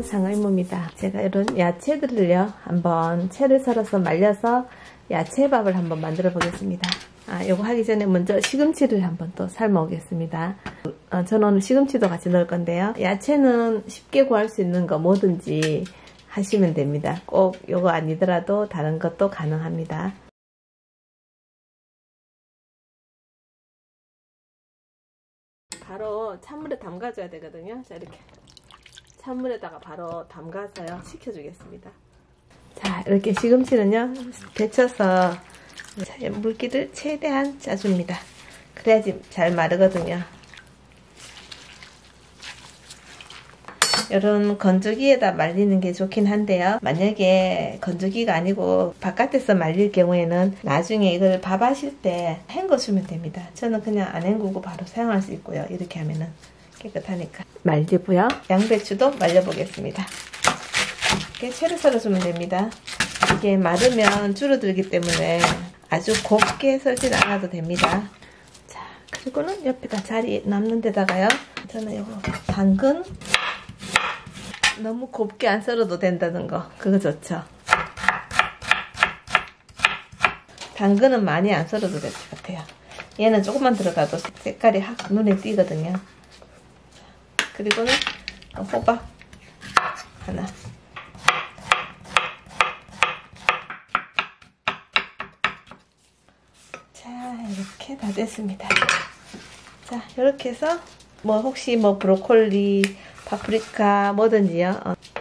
상의모입니다. 제가 이런 야채들을요 한번 채를 썰어서 말려서 야채밥을 한번 만들어 보겠습니다. 요거 하기 전에 먼저 시금치를 한번 또 삶아 오겠습니다. 저는 오늘 시금치도 같이 넣을 건데요. 야채는 쉽게 구할 수 있는 거 뭐든지 하시면 됩니다. 꼭 요거 아니더라도 다른 것도 가능합니다. 바로 찬물에 담가줘야 되거든요. 자, 이렇게 찬물에다가 바로 담가서요 식혀주겠습니다. 자, 이렇게 시금치는요 데쳐서 물기를 최대한 짜줍니다. 그래야지 잘 마르거든요. 이런 건조기에다 말리는 게 좋긴 한데요. 만약에 건조기가 아니고 바깥에서 말릴 경우에는 나중에 이걸 밥 하실 때 헹궈주면 됩니다. 저는 그냥 안 헹구고 바로 사용할 수 있고요. 이렇게 하면은 깨끗하니까. 말리고요. 양배추도 말려보겠습니다. 이렇게 채를 썰어주면 됩니다. 이게 마르면 줄어들기 때문에 아주 곱게 썰진 않아도 됩니다. 자, 그리고는 옆에다 자리 남는 데다가요. 저는 이거 당근 너무 곱게 안 썰어도 된다는 거 그거 좋죠. 당근은 많이 안 썰어도 될 것 같아요. 얘는 조금만 들어가도 색깔이 확 눈에 띄거든요. 그리고는 호박 하나. 자, 이렇게 다 됐습니다. 자, 이렇게 해서 뭐 혹시 뭐 브로콜리, 파프리카 뭐든지요.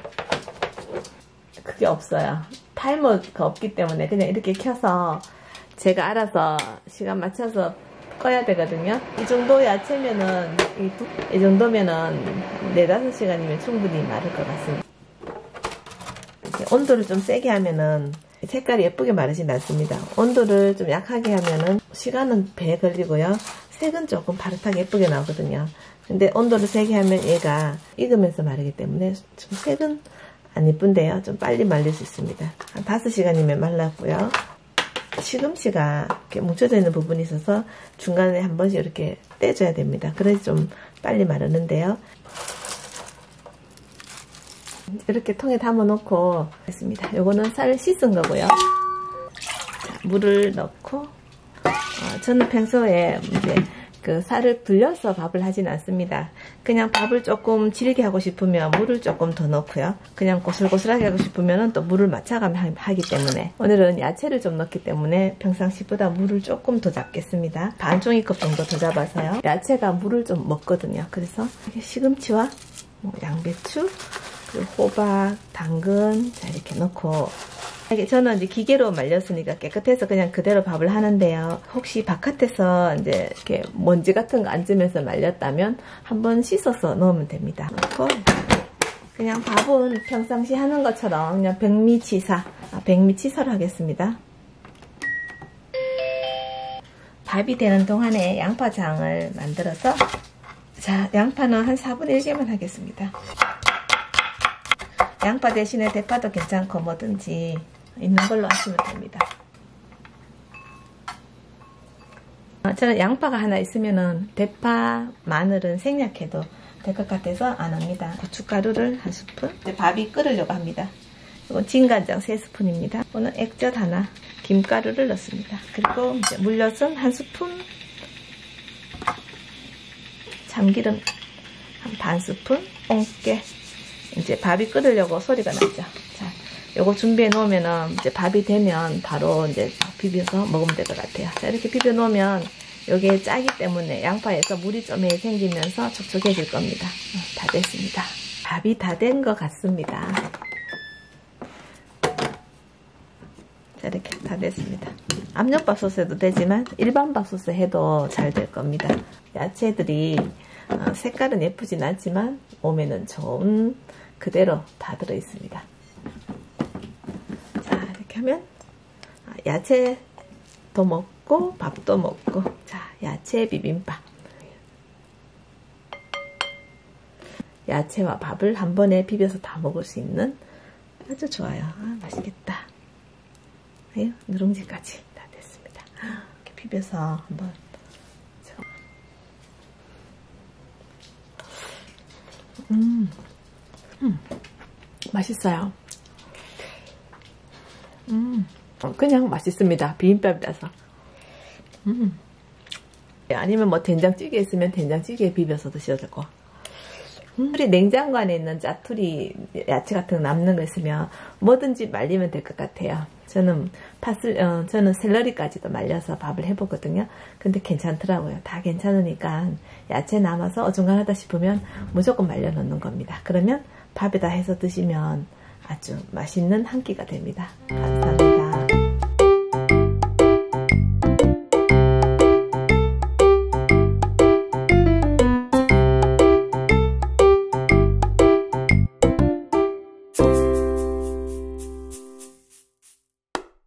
그게 없어요. 타이머가 없기 때문에 그냥 이렇게 켜서 제가 알아서 시간 맞춰서 꺼야 되거든요. 이 정도 야채면은 이 정도면은 4-5시간이면 충분히 마를 것 같습니다. 이렇게 온도를 좀 세게 하면은 색깔이 예쁘게 마르진 않습니다. 온도를 좀 약하게 하면은 시간은 배 걸리고요. 색은 조금 파릇하게 예쁘게 나오거든요. 근데 온도를 세게 하면 얘가 익으면서 마르기 때문에 좀 색은 안 예쁜데요. 좀 빨리 말릴 수 있습니다. 한 5시간이면 말랐고요. 시금치가 이렇게 뭉쳐져 있는 부분이 있어서 중간에 한 번씩 이렇게 떼줘야 됩니다. 그래서 좀 빨리 마르는데요. 이렇게 통에 담아 놓고 했습니다. 요거는 쌀을 씻은 거고요. 자, 물을 넣고 저는 평소에 이제 그 쌀을 불려서 밥을 하진 않습니다. 그냥 밥을 조금 질게 하고 싶으면 물을 조금 더 넣고요. 그냥 고슬고슬하게 하고 싶으면 또 물을 맞춰가며 하기 때문에 오늘은 야채를 좀 넣기 때문에 평상시보다 물을 조금 더 잡겠습니다. 반 종이컵 정도 더 잡아서요. 야채가 물을 좀 먹거든요. 그래서 시금치와 양배추, 그리고 호박, 당근 자 이렇게 넣고 저는 이제 기계로 말렸으니까 깨끗해서 그냥 그대로 밥을 하는데요. 혹시 바깥에서 이제 이렇게 먼지 같은 거 앉으면서 말렸다면 한번 씻어서 넣으면 됩니다. 넣고 그냥 밥은 평상시 하는 것처럼 그냥 백미치사로 하겠습니다. 밥이 되는 동안에 양파장을 만들어서 자, 양파는 한 4분의 1개만 하겠습니다. 양파 대신에 대파도 괜찮고 뭐든지 있는 걸로 하시면 됩니다. 저는 양파가 하나 있으면은 대파, 마늘은 생략해도 될 것 같아서 안 합니다. 고춧가루를 한 스푼. 이제 밥이 끓으려고 합니다. 이건 진간장 3스푼입니다. 이거는 액젓 하나, 김가루를 넣습니다. 그리고 이제 물엿은 한 스푼, 참기름 한 반 스푼, 뽕깨. 이제 밥이 끓으려고 소리가 나죠. 자, 요거 준비해 놓으면은 이제 밥이 되면 바로 이제 비벼서 먹으면 될 것 같아요. 자, 이렇게 비벼 놓으면 요게 짜기 때문에 양파에서 물이 좀 생기면서 촉촉해질 겁니다. 다 됐습니다. 밥이 다 된 것 같습니다. 자, 이렇게 다 됐습니다. 압력밥솥 해도 되지만 일반 밥솥에 해도 잘 될 겁니다. 야채들이 색깔은 예쁘진 않지만 몸에는 좋은 그대로 다 들어있습니다. 자, 이렇게 하면 야채도 먹고 밥도 먹고 자, 야채 비빔밥. 야채와 밥을 한 번에 비벼서 다 먹을 수 있는 아주 좋아요. 맛있겠다. 누룽지까지 다 됐습니다. 이렇게 비벼서 한번 맛있어요. 그냥 맛있습니다. 비빔밥이라서. 아니면 뭐 된장찌개 있으면 된장찌개에 비벼서 드셔도 되고. 우리 냉장고 안에 있는 짜투리 야채 같은 거 남는 거 있으면 뭐든지 말리면 될 것 같아요. 저는 저는 샐러리까지도 말려서 밥을 해보거든요. 근데 괜찮더라고요. 다 괜찮으니까 야채 남아서 어중간하다 싶으면 무조건 말려 놓는 겁니다. 그러면 밥에다 해서 드시면 아주 맛있는 한 끼가 됩니다. 감사합니다.